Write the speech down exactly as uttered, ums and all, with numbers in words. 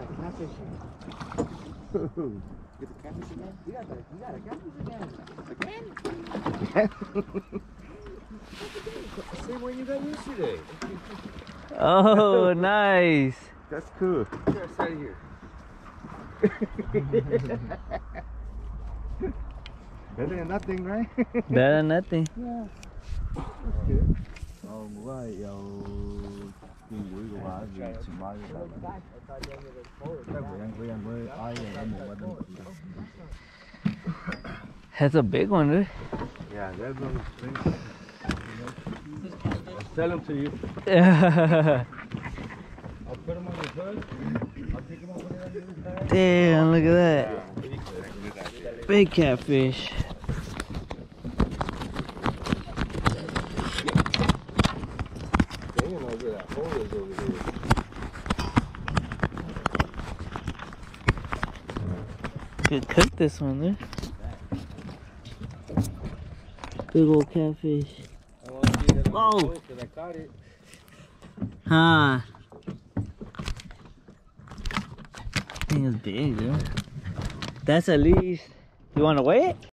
catfish. Get the catfish again? You got, the, you got a catfish again. Again? Same one you got yesterday. Oh, nice. That's cool. Get us out of here. Better than nothing, right? Better than nothing. Yeah. That's good. Oh, right, yo. Cái buổi của bà gì chỉ mai là các bữa ăn với ăn với ai ở một bên. That's a big one, dude. Yeah, that one is big. I'll sell them to you. Yeah. I'll put them on your hood. I'll pick them up when they're Damn, look at that. Big catfish. Damn, over that hole is over here. Could cook this one, dude. Big old catfish. Whoa! I caught it. Huh. Thing is big, dude. That's at least. You want to weigh it?